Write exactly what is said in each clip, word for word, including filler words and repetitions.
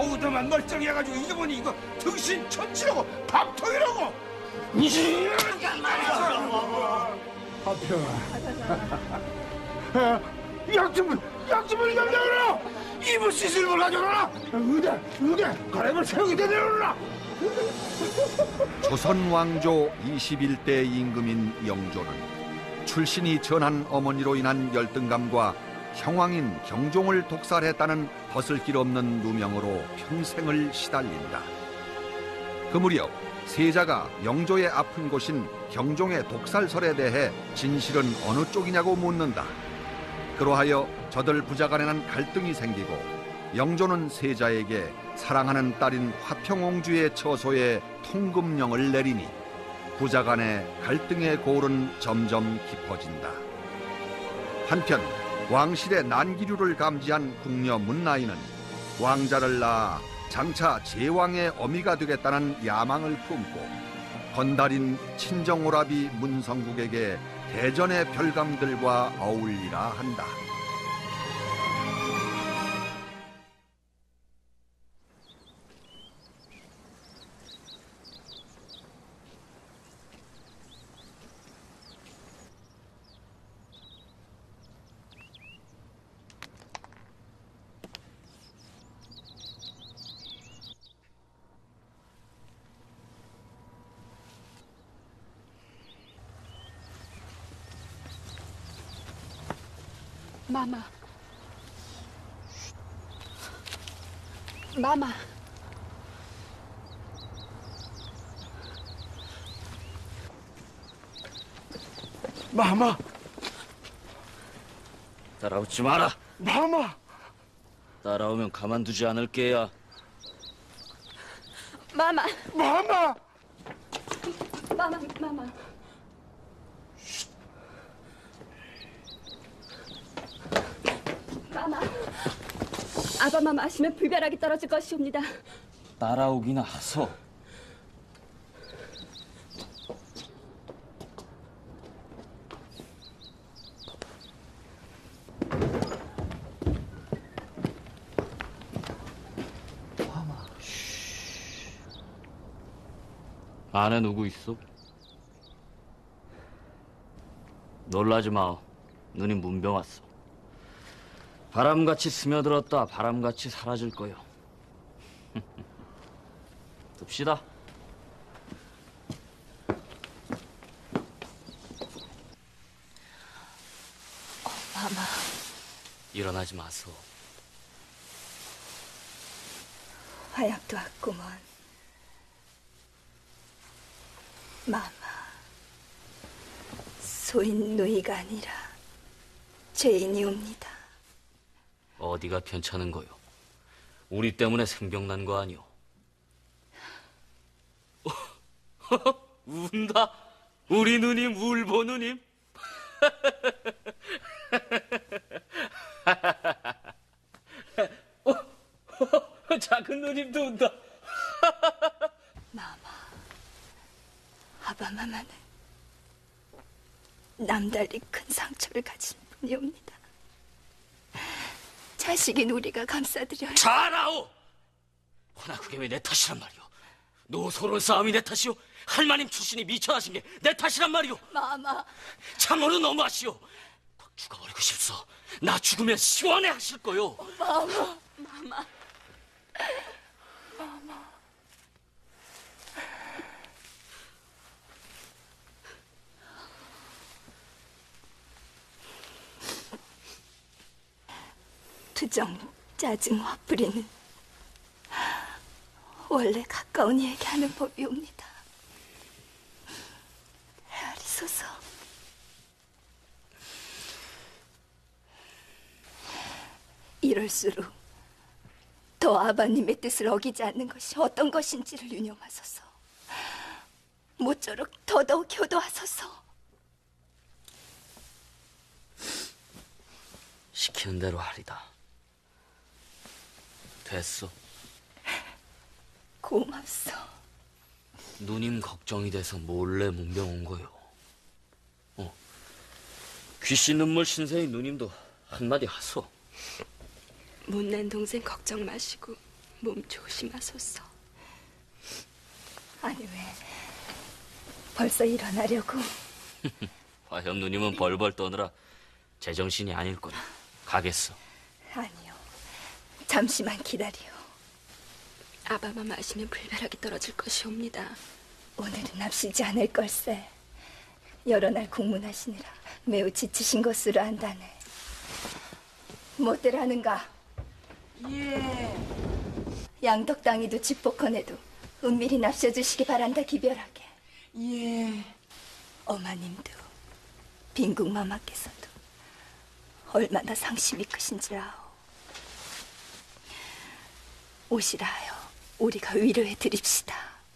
아이고 너만 멀쩡해가지고 이게 뭐니 이거 등신 천지라고 밥통이라고. 하평아. 약점을 약점을 가져오라. 이불 시슬을 가져오라. 의대 의대 가래물 세우게 되려라. 조선 왕조 이십일 대 임금인 영조는 출신이 전한 어머니로 인한 열등감과 형왕인 경종을 독살했다는 벗을 길 없는 누명으로 평생을 시달린다. 그 무렵 세자가 영조의 아픈 곳인 경종의 독살설에 대해 진실은 어느 쪽이냐고 묻는다. 그로하여 저들 부자 간에는 갈등이 생기고 영조는 세자에게 사랑하는 딸인 화평옹주의 처소에 통금령을 내리니 부자 간의 갈등의 고울은 점점 깊어진다. 한편 왕실의 난기류를 감지한 궁녀 문나이는 왕자를 낳아 장차 제왕의 어미가 되겠다는 야망을 품고 건달인 친정오라비 문성국에게 대전의 별감들과 어울리라 한다. 마마. 마마. 마마. 따라오지 마라. 마마. 따라오면 가만두지 않을 게야. 마마. 마마. 마마. 마마. 마마. 아바마 마시면 불벼락이 떨어질 것이옵니다. 따라오기나 하소. 마마. 안에 누구 있어? 놀라지 마. 눈이 문병 왔어. 바람같이 스며들었다 바람같이 사라질 거요. 둡시다. 어, 마마. 일어나지 마소. 화약도 왔구먼. 마마. 소인 누이가 아니라 죄인이옵니다. 어디가 편찮은 거요? 우리 때문에 생병난 거 아니오? 운다. 우리 누님 울보 누님. 작은 누님도 운다. 마마. 아바마마는 남달리 큰 상처를 가진 분이옵니다. 자식인 우리가 감싸드려야. 잘하오! 허나 그게 왜 내 탓이란 말이오? 노소론 싸움이 내 탓이오? 할마님 출신이 미쳐하신 게 내 탓이란 말이오? 마마. 참으로 너무하시오. 꼭 죽어버리고 싶소. 나 죽으면 시원해 하실 거요. 마마. 마마. 마마. 투정, 짜증, 화풀이는 원래 가까운 이에게 하는 법이옵니다. 헤아리소서. 이럴수록 더 아바님의 뜻을 어기지 않는 것이 어떤 것인지를 유념하소서. 모쪼록 더더욱 효도하소서. 시키는 대로 하리다. 됐어. 고맙소. 누님 걱정이 돼서 몰래 문병 온 거요. 어. 귀신 눈물 신세인 누님도 한마디 하소. 못난 동생 걱정 마시고 몸 조심하소서. 아니 왜 벌써 일어나려고? 화염 누님은 벌벌 떠느라 제정신이 아닐거나. 가겠어. 아니요. 잠시만 기다리오. 아바만 마시면 불벼락이 떨어질 것이옵니다. 오늘은 납시지 않을 걸세. 여러 날 국문하시느라 매우 지치신 것으로 안다네. 못들 하는가? 예. 양덕당이도 집복헌에도 은밀히 납셔주시기 바란다 기별하게. 예. 어마님도 빈국마마께서도 얼마나 상심이 크신지 아오. 오시라 하여 우리가 위로해 드립시다.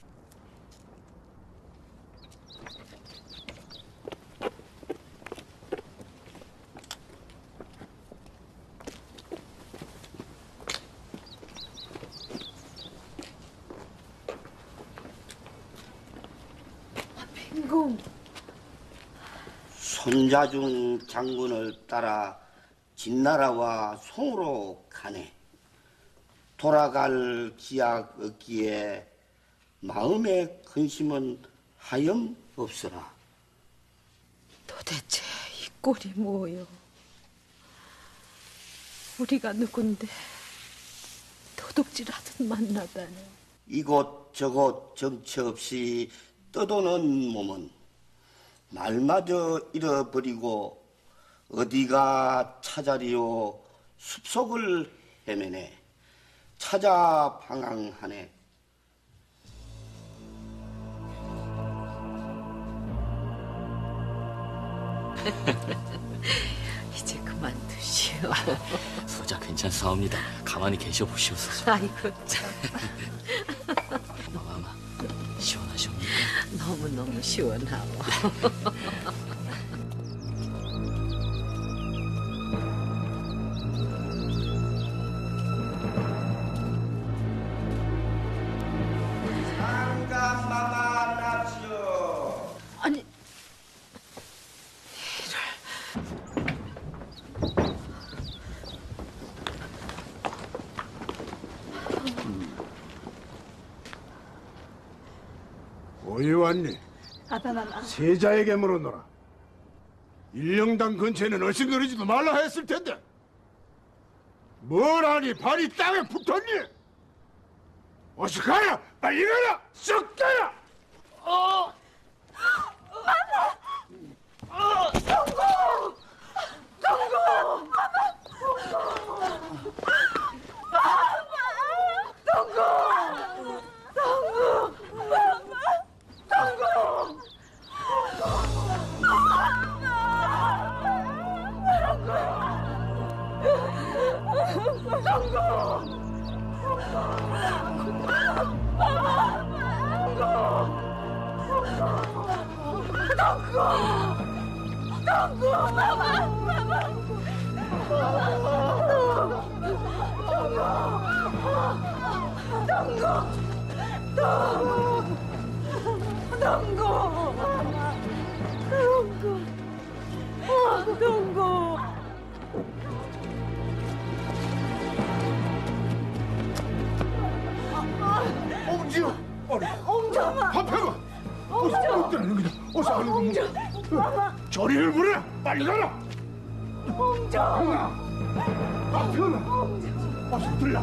빈궁. 손자중 장군을 따라 진나라와 송으로 가네. 돌아갈 기약 없기에 마음의 근심은 하염 없으라. 도대체 이 꼴이 뭐요? 우리가 누군데 도둑질하듯 만나다니. 이곳 저곳 정처 없이 떠도는 몸은 말마저 잃어버리고 어디가 찾아리오 숲속을 헤매네. 찾아 방황하네. 이제 그만두시오. 소자 괜찮사옵니다. 가만히 계셔 보시옵소서. 아이고 참. 마마, 시원하시옵니까? 너무너무 시원하오. 상감마마 납시오. 아니 어디 왔니? 아바마마. 세자에게 물어노라. 일령당 근처에는 어신거리지도 말라 했을 텐데 뭘 하니 발이 땅에 붙었니? 어서 가라! 빨리 일어나! 썩 가라! 옹지요! 어리! 옹정아! 화평아! 어서 어떠는 거다! 어서 하는 거다! 저리를 부르라! 빨리 가라! 옹정아! 화평아! 어서 들라!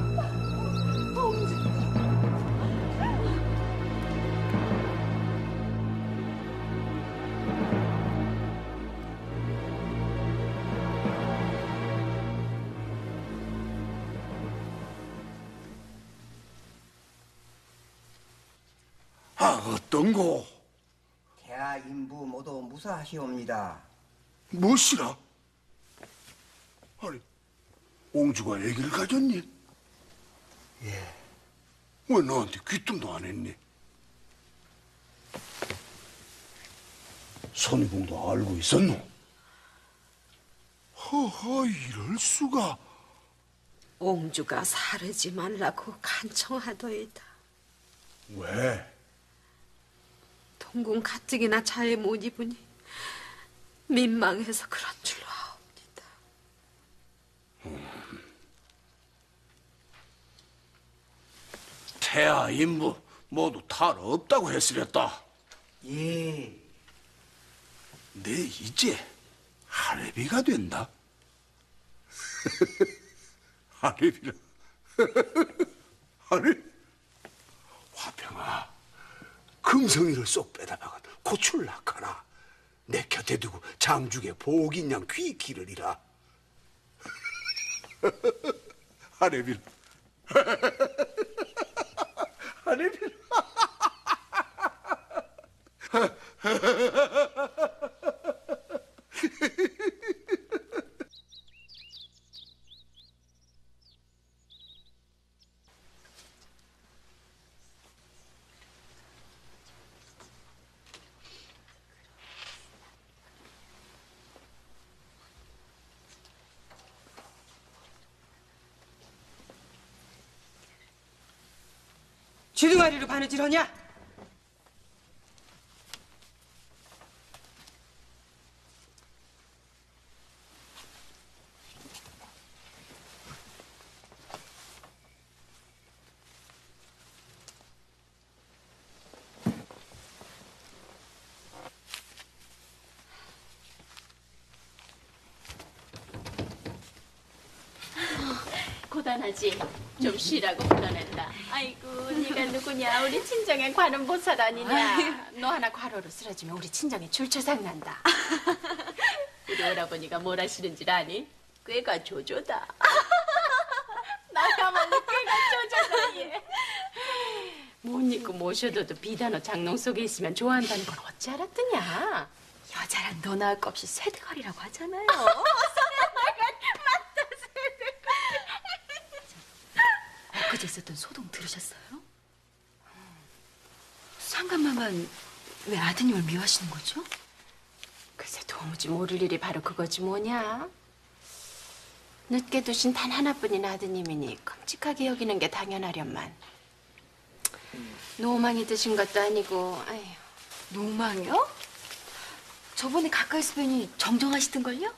아, 어떤 거? 대하 인부 모두 무사하시옵니다. 무엇이라? 아니, 옹주가 얘기를 가졌니? 예. 왜 너한테 귀뜸도 안 했니? 손이공도 알고 있었노? 허허, 이럴 수가. 옹주가 사르지 말라고 간청하더이다. 왜? 동궁 가뜩이나 잘 못 입으니 민망해서 그런 줄로 아옵니다. 태아 인부 모두 탈 없다고 했으랬다. 예. 내 이제 할애비가 된다. 할애비라. 할애. 화평아, 금성이를 쏙 빼다박아 고출 낙하라. 내 곁에 두고 장죽에 복인 양 귀 기르리라. 할애비라. 할애비라. 주둥아리로 바느질하냐? 고단하지? 좀 쉬라고 불러낸다. 아이고, 네가 누구냐? 우리 친정의 관은 보살 아니냐? 너 하나 과로로 쓰러지면 우리 친정에 줄초상 난다. 우리 오라버니가 뭘 하시는지 아니? 꾀가 조조다. 나가만히 꾀가 조조다, 얘. 못 입고 모셔둬도 비단어 장롱 속에 있으면 좋아한다는 건 어찌 알았더냐? 여자랑 너 나을 것 없이 쇠대거리라고 하잖아요. 엊그제 있었던 소동 들으셨어요? 상감마만 왜 아드님을 미워하시는 거죠? 글쎄 도무지 모를 일이 바로 그거지 뭐냐. 늦게 두신 단 하나뿐인 아드님이니 끔찍하게 여기는 게 당연하련만 노망이 드신 것도 아니고. 아휴. 노망이요? 저번에 가까이서 뵈니 정정하시던걸요?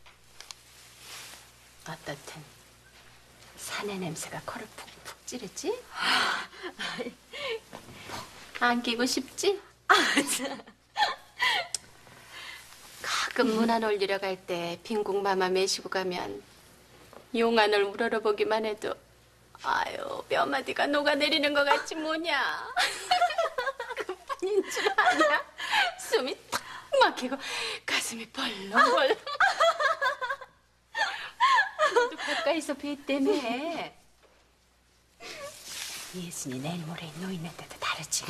어떻든 사내 냄새가 코를 푹푹 찌르지? 안기고 싶지? 가끔 문안 올리러 갈 때 빈국마마 메시고 가면 용안을 우러러보기만 해도 아유 뼈마디가 녹아내리는 것 같지 뭐냐. 그뿐인 줄 아냐? 숨이 탁 막히고 가슴이 벌렁벌렁. 너도 가까이서 뵀다며. 예순이 내일 모레 노인네때도 다르지.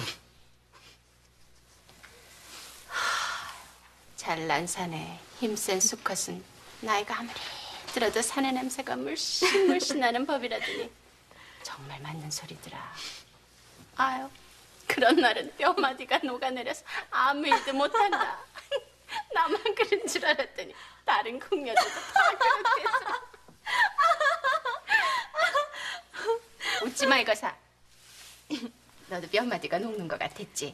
하, 잘난 사내 힘센 수컷은 나이가 아무리 들어도 사내 냄새가 물씬 물씬 나는 법이라더니 정말 맞는 소리더라. 아유 그런 날은 뼈마디가 녹아내려서 아무 일도 못한다. 나만 그런 줄 알았더니 다른 궁녀들도 다 그렇겠어. 웃지 마 이거사. 너도 뼈마디가 녹는 것 같았지?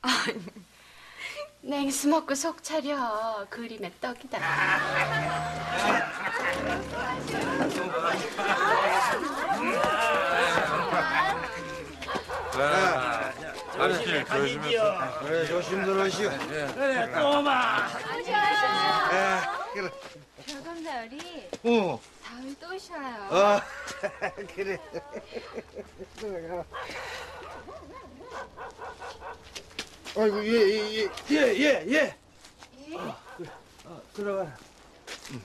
냉수 먹고 속 차려. 그림의 떡이다. 아저씨 조심해서. 그래 조심 들어오시오. 그래 꼬마. 그래. 별검사열이 어. 다음에 또 오셔요. 어. 그래. 아이고 예예예 예 예 예. 어, 그래. 어, 들어가라. 음.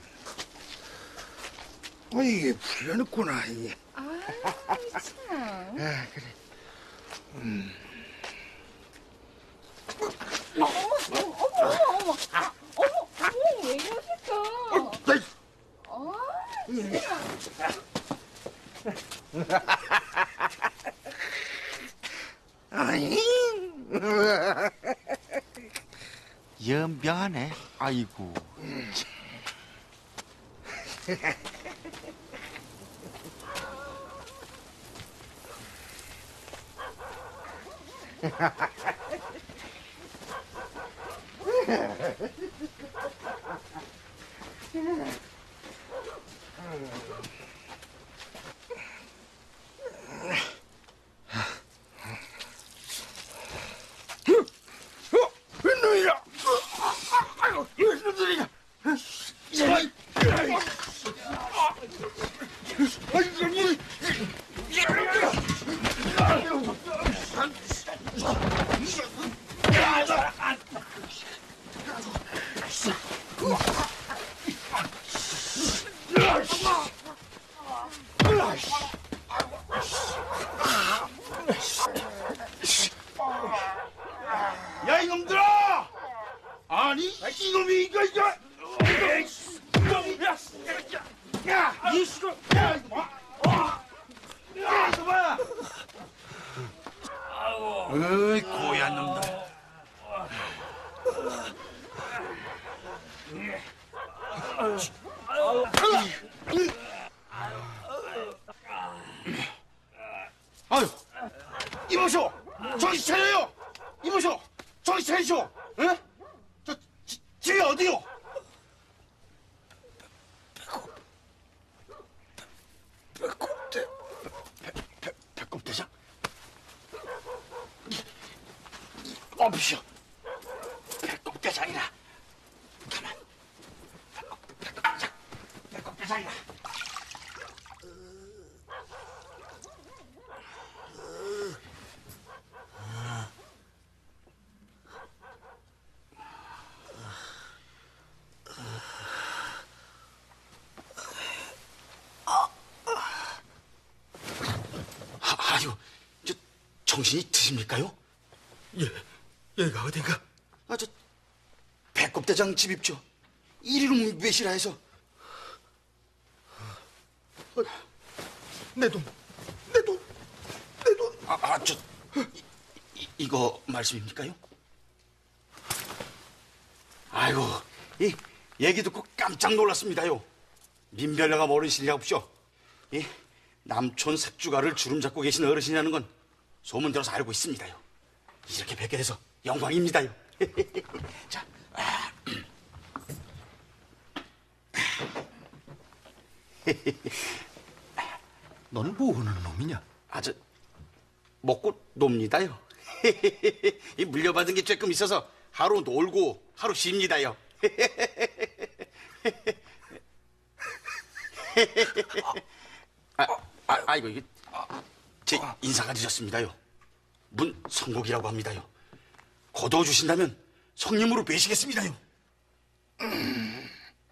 어 이게 풀려놓구나 이게. 아 참. 아 그래. 음. 어머 어머 어머 어머 아, 어머 어머 왜 이러실까? 어? 아니. 연병하네. 아이고. 야 이놈들아! 아니 이놈이 이거 이거 야! 이 시골! 야! 야! 이거 봐! 어이 고얀 놈들. 아유, 이보쇼, 정신 차려요. 이보쇼, 정신 차리쇼. 응? 저 지, 집이 어디요? 배꼽대, 배, 배꼽대장. 어비쇼, 배꼽대장이라. 가만, 배꼽, 배꼽대장, 배꼽대장이라. 아유, 저 정신이 드십니까요? 예, 얘가 어딘가? 아, 저 배꼽대장 집입죠. 이리로 외시라 해서. 어, 내 돈, 내 돈, 내 돈. 아, 아, 저 이, 이, 이거 말씀입니까요? 아이고, 이 얘기 듣고 깜짝 놀랐습니다요. 민별녀가 어르신이라 없죠. 이 남촌 색주가를 주름 잡고 계신 어르신이라는 건 소문 들어서 알고 있습니다요. 이렇게 뵙게 돼서 영광입니다요. 자, 아, 너는 뭐 하는 놈이냐? 아, 저 먹고 놉니다요. 이 물려받은 게 조금 있어서 하루 놀고 하루 쉽니다요. 아, 아, 아이고 이게 제 인사가 늦었습니다요. 문 성곡이라고 합니다요. 거둬 주신다면 성님으로 뵈시겠습니다요. 음.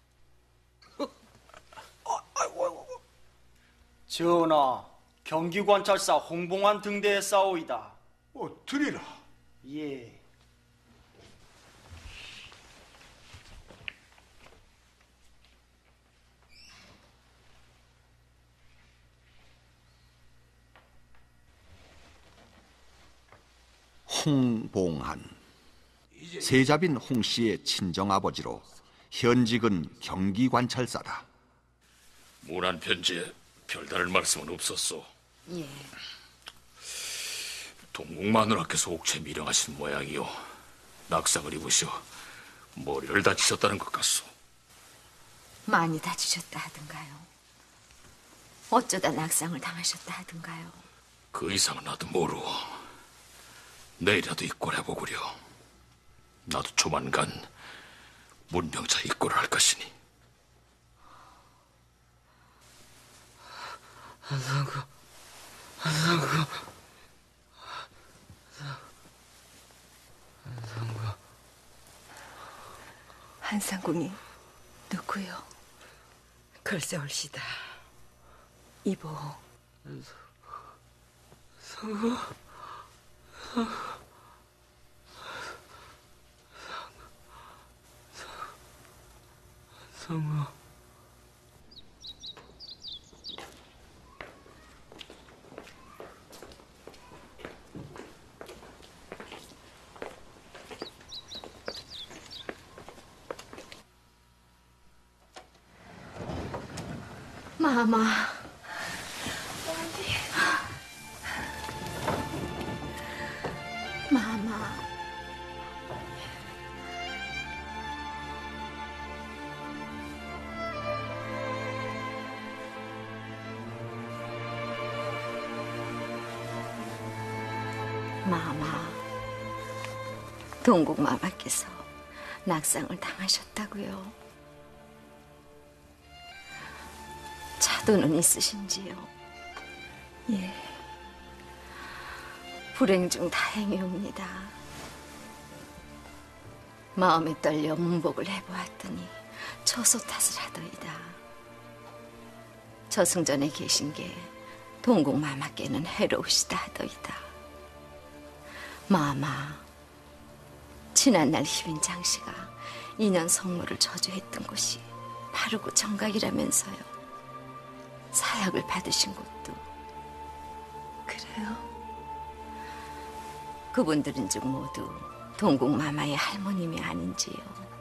전하, 경기관찰사 홍봉환 등대에 싸우이다. 어, 드리라. 예. 홍봉한, 세자빈 홍씨의 친정아버지로 현직은 경기관찰사다. 문안 편지에 별다른 말씀은 없었소. 예. 동국 마누라께서 옥체 미령하신 모양이요. 낙상을 입으셔 머리를 다치셨다는 것 같소. 많이 다치셨다 하던가요? 어쩌다 낙상을 당하셨다 하던가요? 그 이상은 나도 모르오. 내일이라도 입고를 해보구려. 나도 조만간 문병차 입고를 할 것이니. 한상구, 한상구, 한상구. 한상궁이 누구요? 글쎄 올시다. 이보. 상구, 상구, 상구. 마마. 마마. 마마. 동국 마마께서 낙상을 당하셨다고요. 차도는 있으신지요? 예. 불행 중 다행이옵니다. 마음에 떨려 문복을 해보았더니 처소 탓을 하더이다. 저승전에 계신 게 동국마마께는 해로우시다 하더이다. 마마, 지난날 희빈 장씨가 인연 성모를 저주했던 곳이 바르고 정각이라면서요. 사약을 받으신 곳도. 그래요? 그분들은 즉 모두 동국마마의 할머님이 아닌지요.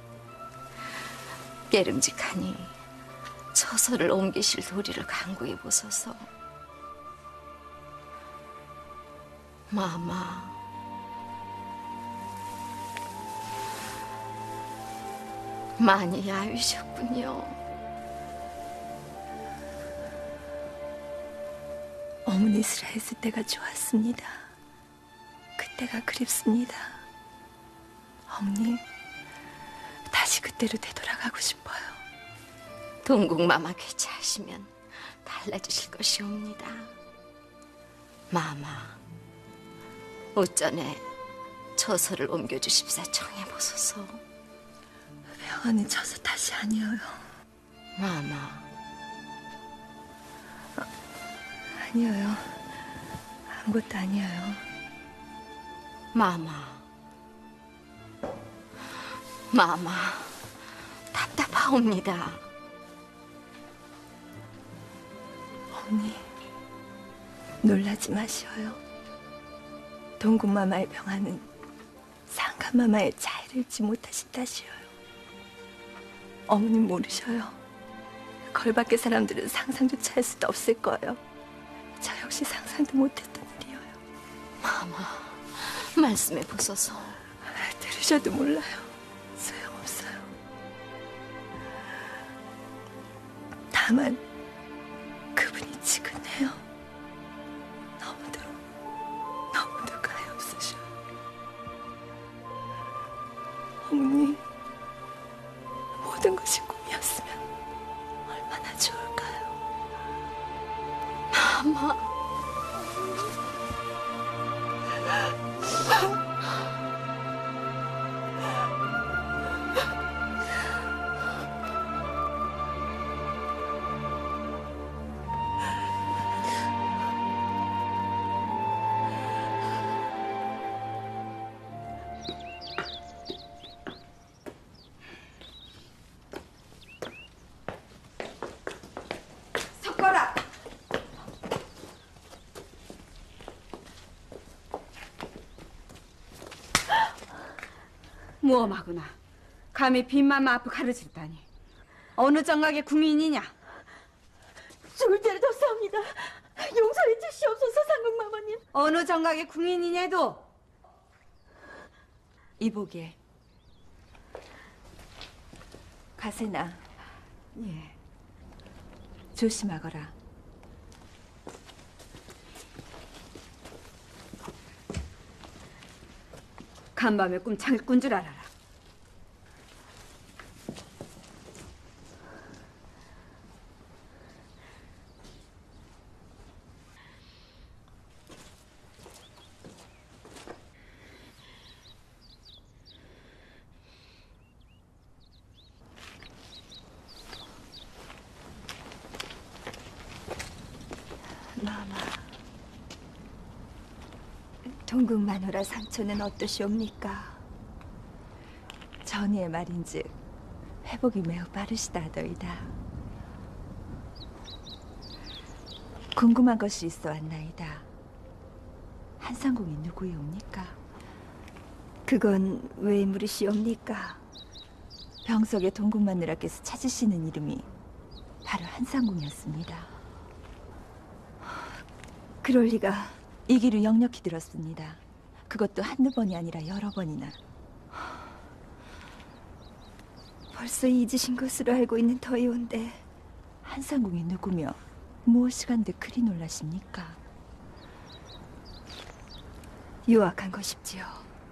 깨름직하니 처소를 옮기실 도리를 강구해 보소서. 마마, 많이 야위셨군요. 어머니 슬했을 때가 좋았습니다. 그때가 그립습니다. 어머니, 다시 그때로 되돌아가고 싶어요. 동국마마 쾌차하시면 달라지실 것이옵니다. 마마, 오전에 처소를 옮겨주십사 청해보소서. 병원은 처소 탓이 아니에요. 마마. 아, 아니에요. 아무것도 아니에요. 마마. 마마, 답답하옵니다. 어머니, 놀라지 마시어요. 동국마마의 병화는 상감마마의 자해를 잊지 못하신 탓이에요. 어머님 모르셔요. 걸밖의 사람들은 상상조차 할 수도 없을 거예요. 저 역시 상상도 못했던 일이에요. 마마, 말씀해 보소서. 들으셔도 몰라요. 소용없어요. 다만 그분이 지근해요. 너무도 너무도 가엾으셔. 어머니, 모든 것이 꿈이었으면 얼마나 좋을까요? 마마. 섞어라. 무엄하구나. 감히 빈마마 앞을 가르치다니. 어느 정각의 궁인이냐? 죽을 죄를 졌사옵니다. 용서해 주시옵소서, 상국마마님. 어느 정각의 궁인이냐도. 이보게. 가세나. 예. 조심하거라. 간밤에 꿈창을 꾼 줄 알아라. 마마, 동국마누라 상처는 어떠시옵니까? 전이의 말인즉 회복이 매우 빠르시다 하더이다. 궁금한 것이 있어 왔나이다. 한상궁이 누구이옵니까? 그건 왜 물으시옵니까? 병석의 동국마누라께서 찾으시는 이름이 바로 한상궁이었습니다. 그럴 리가. 이 길을 역력히 들었습니다. 그것도 한두 번이 아니라 여러 번이나. 벌써 잊으신 것으로 알고 있는 터이온데 한상궁이 누구며 무엇이 간데 그리 놀라십니까? 유학한 것입지요.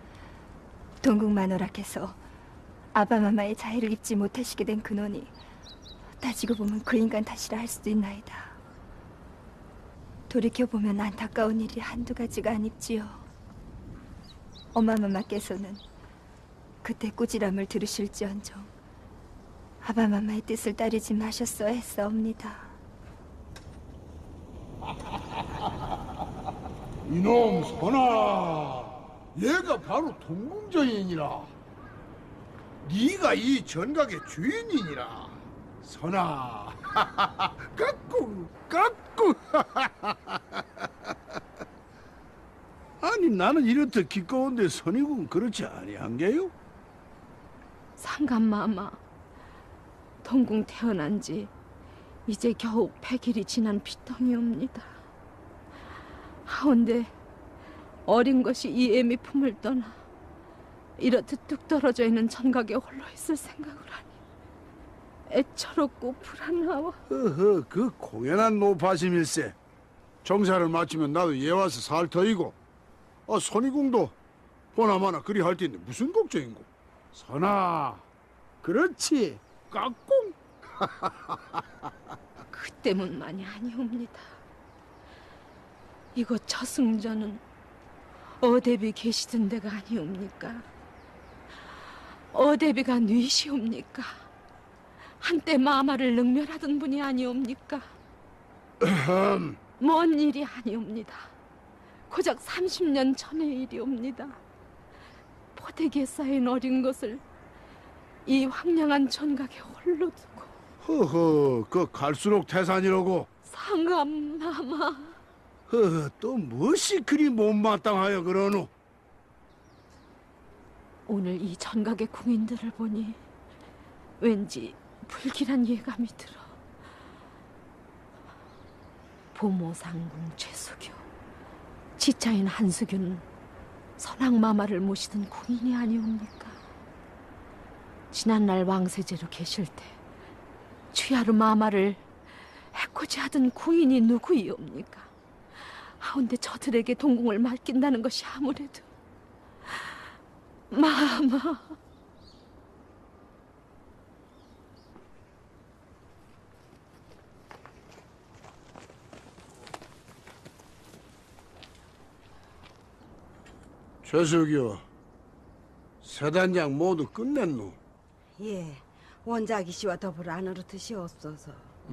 동국마누라께서 아바마마의 자해를 입지 못하시게 된 근원이 따지고 보면 그 인간 탓이라 할 수도 있나이다. 돌이켜보면 안타까운 일이 한두 가지가 아닙지요. 엄마마마께서는 그때 꾸지람을 들으실지언정 아바마마의 뜻을 따르지 마셨어야 했사옵니다. 이놈 선아, 얘가 바로 동궁저인이라. 네가 이 전각의 주인이니라. 선아, 까꿍 까꿍. 아니 나는 이렇듯 기꺼운데 선이군 그렇지 아니한게요? 상감마마, 동궁 태어난 지 이제 겨우 백일이 지난 빗덩이옵니다. 하온데 어린 것이 이 애미 품을 떠나 이렇듯 뚝 떨어져 있는 전각에 홀로 있을 생각을 하니 애처롭고 불안하와. 허허, 그 공연한 노파심일세. 정사를 마치면 나도 얘 와서 살 터이고, 아 선이궁도 보나마나 그리 할 텐데 무슨 걱정인고. 선아, 그렇지 까꿍. 그 때문만이 아니옵니다. 이곳 저승전은 어대비 계시던 데가 아니옵니까? 어대비가 뉘시옵니까? 한때 마마를 능멸하던 분이 아니옵니까? 먼 일이 아니옵니다. 고작 삼십 년 전의 일이옵니다. 포대기에 쌓인 어린 것을 이 황량한 전각에 홀로 두고. 허허, 그 갈수록 태산이라고. 상감마마. 허허, 또 무엇이 그리 못마땅하여 그러노? 오늘 이 전각의 궁인들을 보니 왠지 불길한 예감이 들어. 부모상궁 최수교, 지차인 한수교는 선왕마마를 모시던 궁인이 아니옵니까? 지난날 왕세제로 계실 때 취하루 마마를 해코지 하던 궁인이 누구이옵니까? 하운데 저들에게 동궁을 맡긴다는 것이 아무래도 마마. 최수교, 세단장 모두 끝냈노? 예, 원자기 씨와 더불어 안으로 드시옵소서.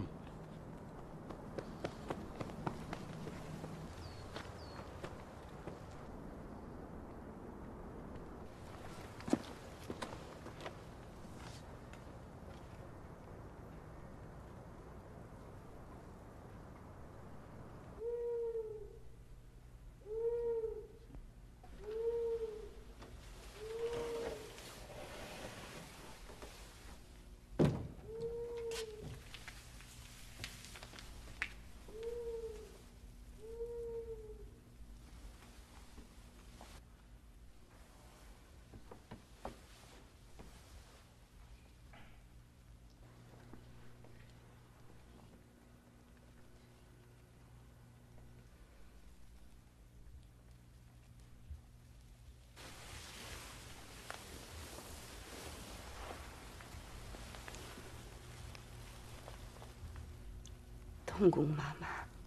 동궁마마,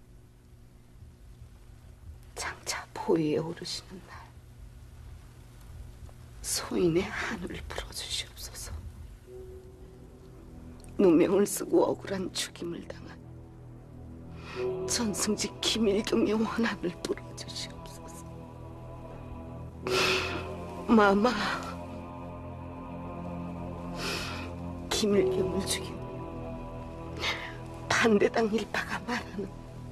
장차 보위에 오르시는 날 소인의 한을 풀어주시옵소서. 누명을 쓰고 억울한 죽임을 당한 전승지 김일경의 원한을 풀어주시옵소서. 마마, 김일경을 죽인 반대당 일파가 말하는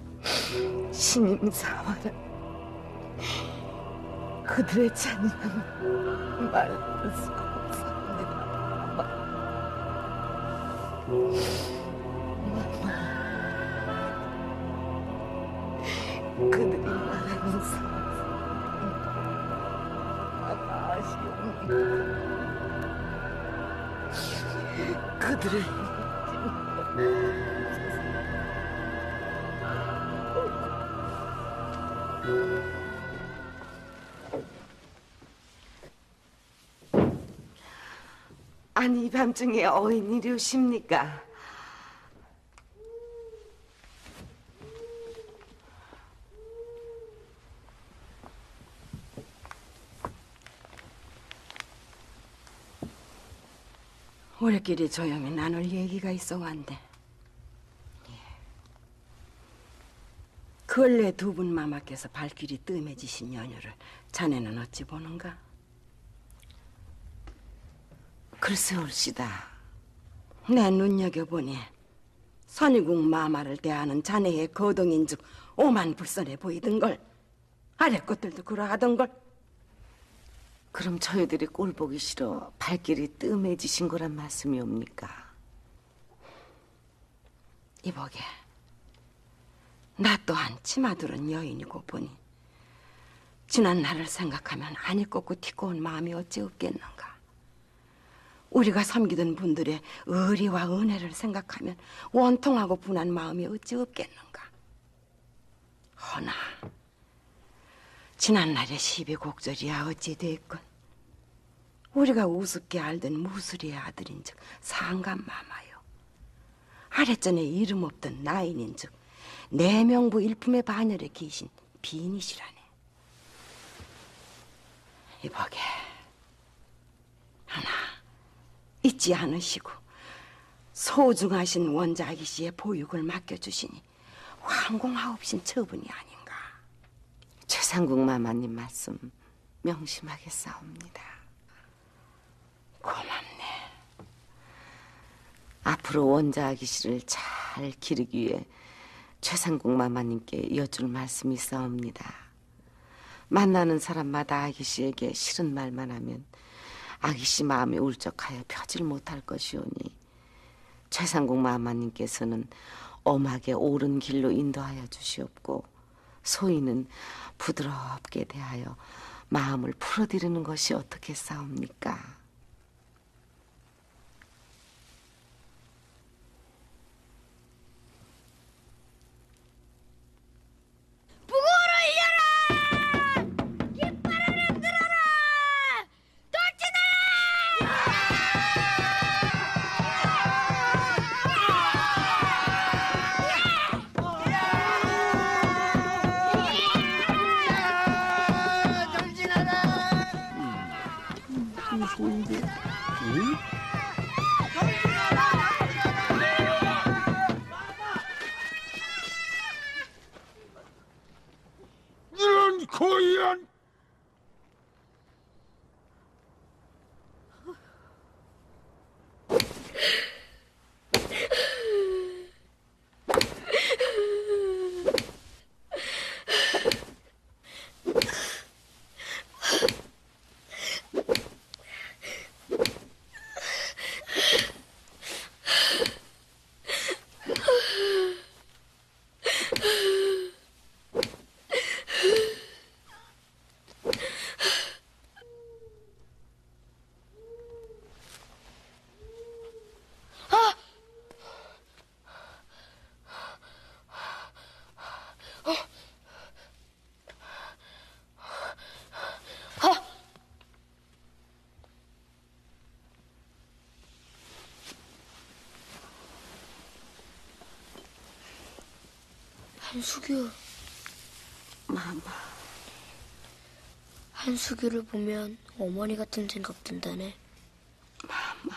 신임사화라 그들의 잔인함을 말할 수가 없습니다. 마마, 그들이 말하는 사화 아시옵니까? 그들을 아니, 이 밤중에 어인이 오십니까? 우리끼리 조용히 나눌 얘기가 있어 왔네. 근래 두 분 마마께서 발길이 뜸해지신 연유를 자네는 어찌 보는가? 글쎄올시다. 내 눈여겨보니 선희국 마마를 대하는 자네의 거동인즉 오만 불선해 보이던걸. 아래 것들도 그러하던걸. 그럼 저희들이 꼴 보기 싫어 발길이 뜸해지신 거란 말씀이옵니까? 이보게, 나 또한 치마두른 여인이고 보니 지난 날을 생각하면 안이 꺾고 티고온 마음이 어찌 없겠는가. 우리가 섬기던 분들의 의리와 은혜를 생각하면 원통하고 분한 마음이 어찌 없겠는가. 허나 지난날의 시비곡절이야 어찌 됐건 우리가 우습게 알던 무술이의 아들인즉 상감마마요, 아래전에 이름 없던 나인인즉 내명부 일품의 반열에 계신 비인이시라네. 이보게, 하나 잊지 않으시고 소중하신 원자기 씨의 보육을 맡겨주시니 황공하옵신 처분이 아닌가. 최상국 마마님 말씀 명심하겠사옵니다. 고맙네. 앞으로 원자 아기씨를 잘 기르기 위해 최상국 마마님께 여쭐 말씀이 있사옵니다. 만나는 사람마다 아기씨에게 싫은 말만 하면 아기씨 마음이 울적하여 펴질 못할 것이오니 최상국 마마님께서는 엄하게 옳은 길로 인도하여 주시옵고 소인은 부드럽게 대하여 마음을 풀어드리는 것이 어떻겠사옵니까? 이런 고의한! 한수규. 마마. 한수규를 보면 어머니 같은 생각 든다네. 마마.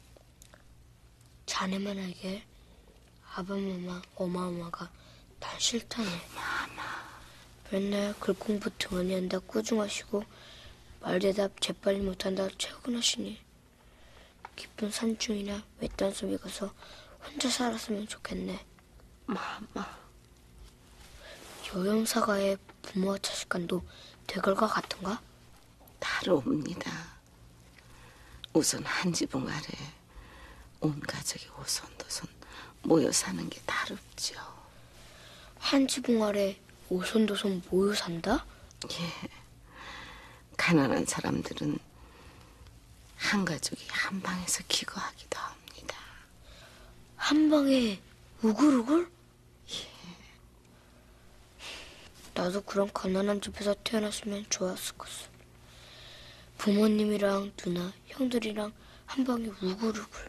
자네만 알게 아바마마, 어마어마가 난 싫다네. 마마. 맨날 글 공부 등한히 한다 꾸중하시고 말대답 재빨리 못한다 채근하시니 깊은 산중이나 외딴 섬에 가서 혼자 살았으면 좋겠네. 마마. 여영사가의 부모와 자식간도 대걸과 같은가? 다릅니다. 우선 한 지붕 아래 온 가족이 오손도손 모여 사는 게 다릅죠. 한 지붕 아래 오손도손 모여 산다? 예. 가난한 사람들은 한 가족이 한 방에서 기거하기도 합니다. 한 방에 우글우글? 예. 나도 그런 가난한 집에서 태어났으면 좋았을 것을. 부모님이랑 누나, 형들이랑 한 방에 우글우글.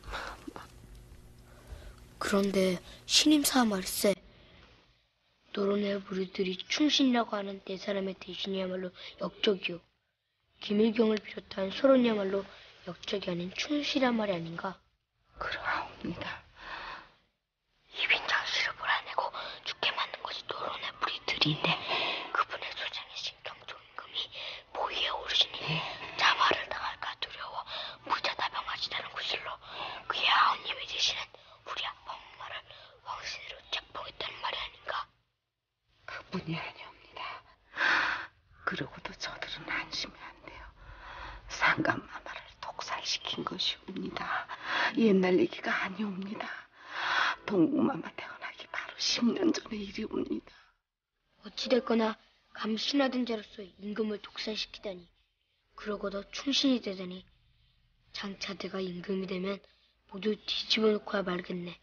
그런데 신임사 말세. 노론의 무리들이 충신이라고 하는 네 사람의 대신이야말로 역적이요. 김일경을 비롯한 서론이야말로 역적이 아닌 춘실이란 말이 아닌가? 그러하옵니다. 이빈장 씨를 몰아내고 죽게 만든 것이 노론의 무리들인데 그분의 소장이신 경종임금이 보위에 오르시니 자발을 당할까 두려워 무자다병하시다는 구실로 그의 아우님이 되시는 우리 아빠 엄마를 왕신으로 책봉했다는 말이 아닌가? 그분이 아니옵니다. 그러고도 저들은 안심이 안 돼요. 상감마마를 독살시킨 것이옵니다. 옛날 얘기가 아니옵니다. 동국마마 태어나기 바로 십 년 전의 일이옵니다. 어찌됐거나 감신하던 자로서 임금을 독살시키다니 그러고도 충신이 되다니 장차 내가 임금이 되면 모두 뒤집어 놓고야 말겠네.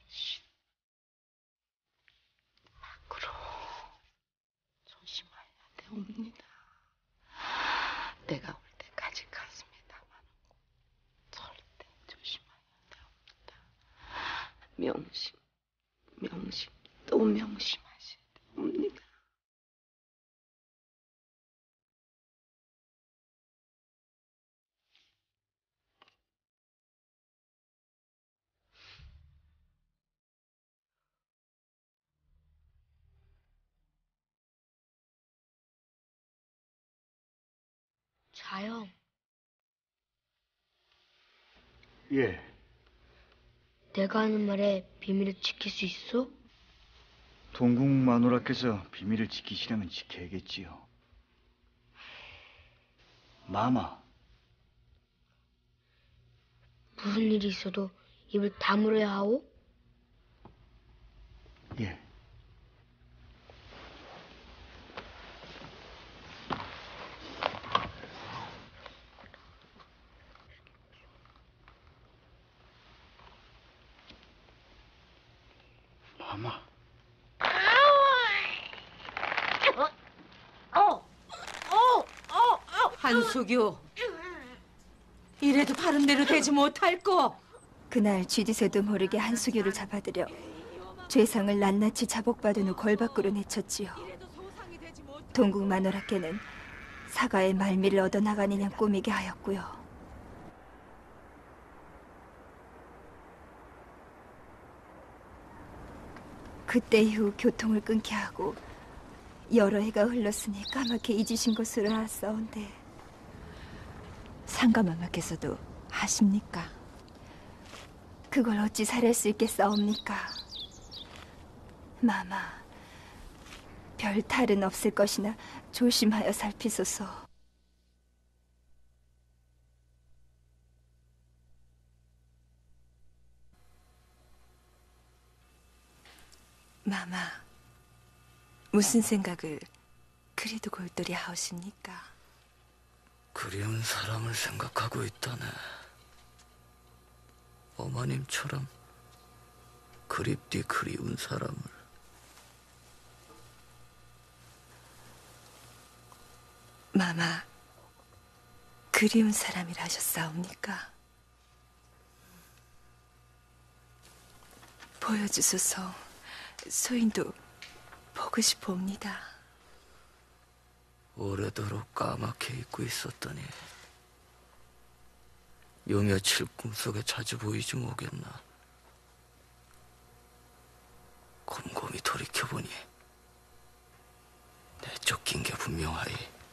밖으로 조심해야 되옵니다. 내가 올 때까지 가슴에 담아놓고 절대 조심해야 되옵니다. 명심, 명심, 또 명심하셔야 되옵니다. 자영, 예. 내가 하는 말에 비밀을 지킬 수 있어? 동국 마누라께서 비밀을 지키시려면 지켜야겠지요. 마마. 무슨 일이 있어도 입을 다물어야 하오? 예. 마마. 한숙유, 이래도 바른 대로 되지 못할 거. 그날 쥐짓에도 모르게 한숙유를 잡아들여 죄상을 낱낱이 자복받은 후 궐 밖으로 내쳤지요. 동국 마누라께는 사가의 말미를 얻어나가는 양 꾸미게 하였고요. 그때 이후 교통을 끊게 하고 여러 해가 흘렀으니 까맣게 잊으신 것으로 알았사온데 상가마마께서도 아십니까? 그걸 어찌 살할 수 있겠사옵니까? 마마, 별 탈은 없을 것이나 조심하여 살피소서. 마마, 무슨 생각을 그리도 골똘히 하십니까? 그리운 사람을 생각하고 있다네. 어머님처럼 그립디 그리운 사람을. 마마, 그리운 사람이라 하셨사옵니까? 보여주소서. 소인도 보고 싶어옵니다. 오래도록 까맣게 잊고 있었더니 요 며칠 꿈속에 자주 보이지 뭐겠나. 곰곰이 돌이켜보니 내 쫓긴 게 분명하이.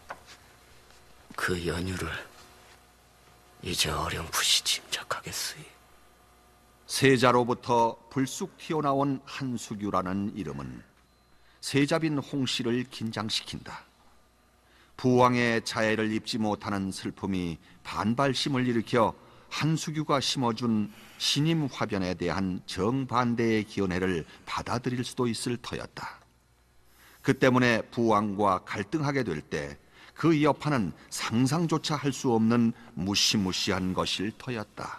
그 연유를 이제 어렴풋이 짐작하겠으이. 세자로부터 불쑥 튀어나온 한숙유라는 이름은 세자빈 홍씨를 긴장시킨다. 부왕의 자애를 입지 못하는 슬픔이 반발심을 일으켜 한숙유가 심어준 신임 화변에 대한 정반대의 기원회를 받아들일 수도 있을 터였다. 그 때문에 부왕과 갈등하게 될 때 그 여파는 상상조차 할 수 없는 무시무시한 것일 터였다.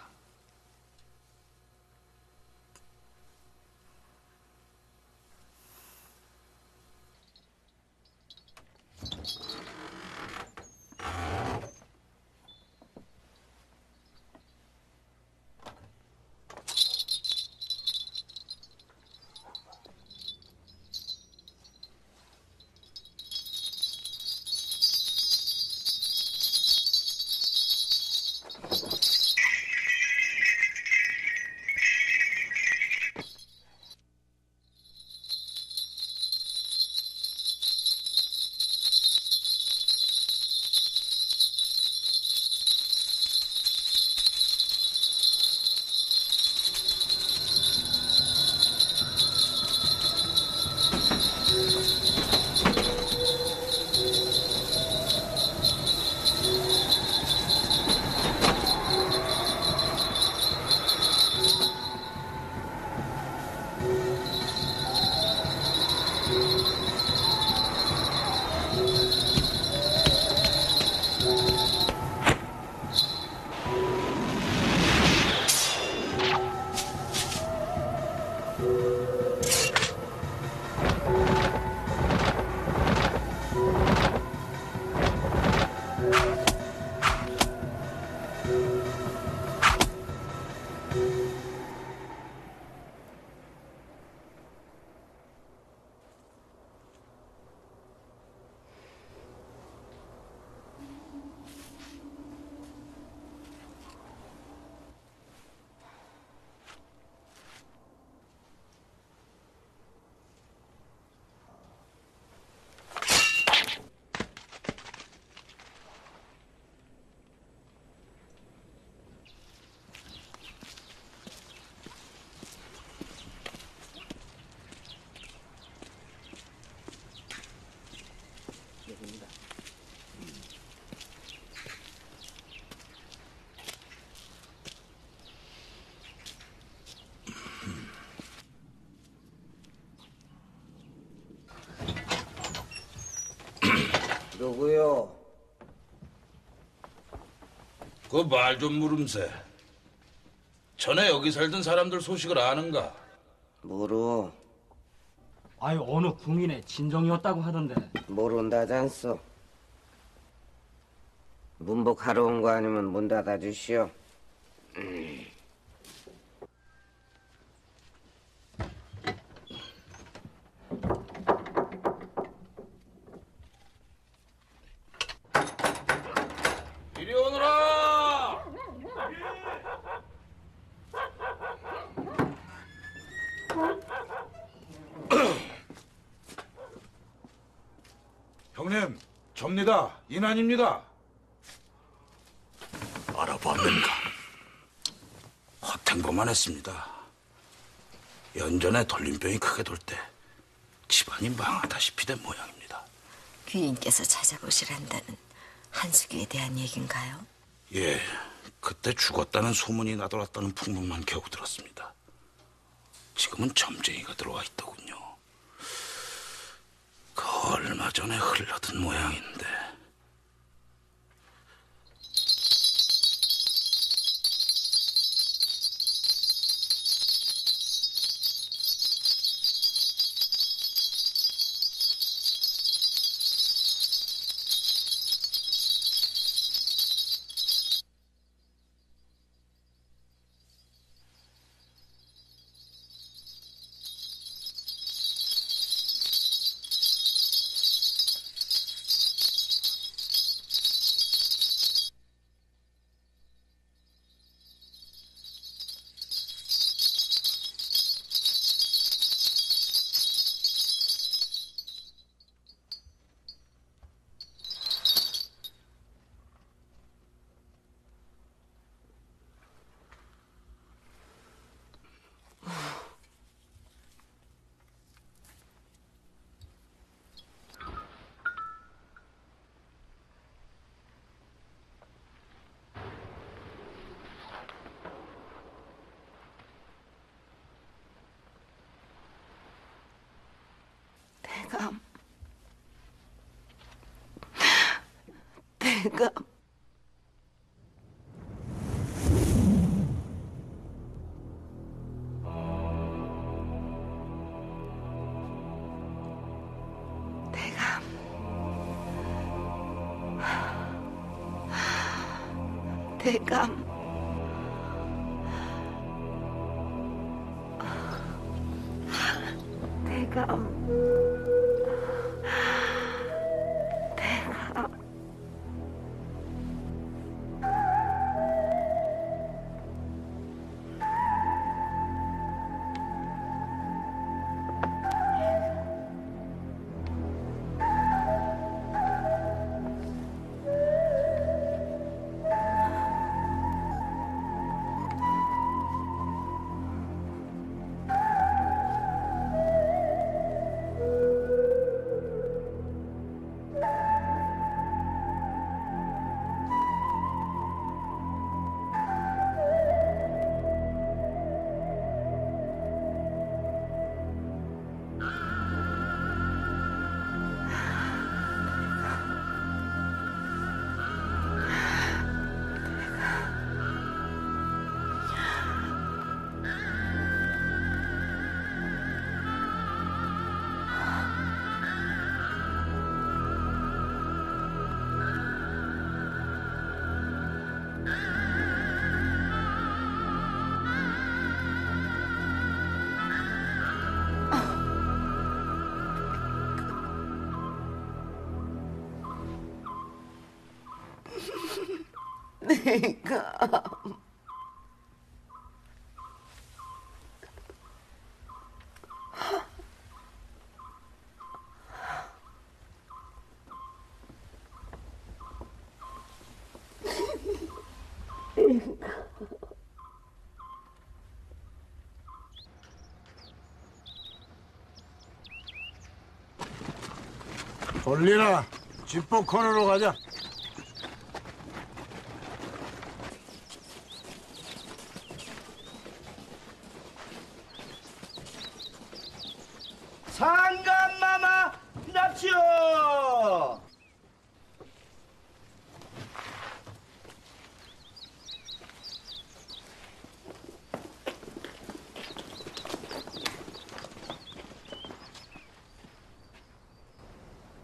누구요? 그 말 좀 물음세. 전에 여기 살던 사람들 소식을 아는가? 모르. 아유, 어느 궁인의 진정이었다고 하던데. 모른다잖소. 문복하러 온 거 아니면 문 닫아주시오. 음. 이리 오너라! 형님, 접니다. 인환입니다. 알아봤는가? 헛행보만 했습니다. 연전에 돌림병이 크게 돌 때 집안이 망하다시피 된 모양입니다. 귀인께서 찾아보시란다는 한숙이에 대한 얘긴가요? 예, 그때 죽었다는 소문이 나돌았다는 풍문만 겨우 들었습니다. 지금은 점쟁이가 들어와 있더군요. 그 얼마 전에 흘러든 모양인데. 대감, 대감. 대감. 대감. 대감. 내가 돌리라. 집보 코너로 가자. 상감마마 납치오.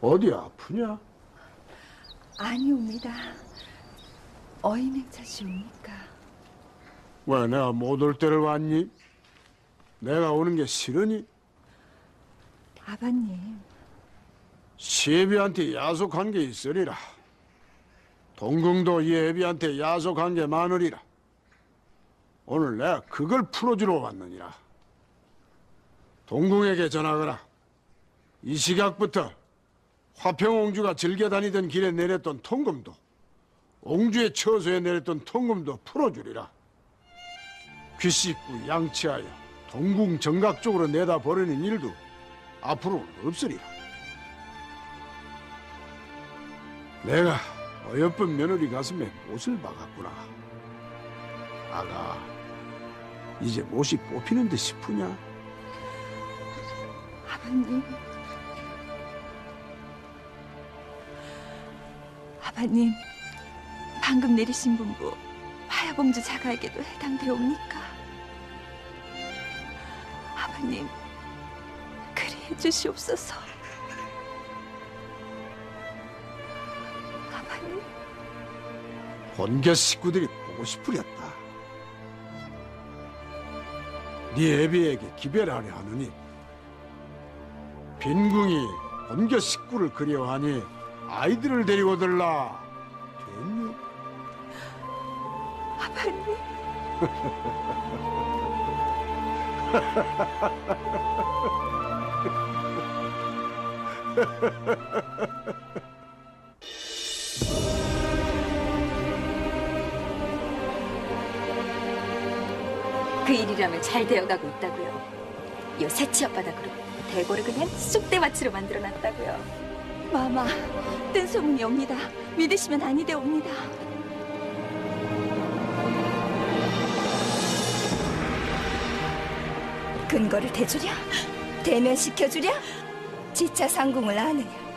어디 아프냐? 아니옵니다. 어인행차시옵니까? 왜 내가 못 올 때를 왔니? 내가 오는 게 싫으니? 아버님, 시애비한테 야속한 게 있으리라. 동궁도 이 애비한테 야속한 게 많으리라. 오늘 내가 그걸 풀어주러 왔느니라. 동궁에게 전하거라. 이 시각부터 화평옹주가 즐겨 다니던 길에 내렸던 통금도, 옹주의 처소에 내렸던 통금도 풀어주리라. 귀 씻고 양치하여 동궁 정각 쪽으로 내다 버리는 일도 앞으로는 없으리라. 내가 어여쁜 며느리 가슴에 못을 박았구나. 아가, 이제 못이 뽑히는 듯 싶으냐? 아버님. 아버님, 방금 내리신 분부 하야공주 자가에게도 해당되옵니까? 아버님, 그리 해주시옵소서. 아버님. 본겨 식구들이 보고 싶으렸다. 네 애비에게 기별하려 하느니 빈궁이 본겨 식구를 그리워하니 아이들을 데리고 들라. 됐니? 아버님. 그 일이라면 잘 되어가고 있다고요. 요 새치 앞바닥으로 대고를 그냥 쑥대밭으로 만들어놨다고요. 마마, 뜬 소문이 옵니다. 믿으시면 아니되옵니다. 근거를 대주랴? 대면시켜주랴? 지차 상궁을 아느냐?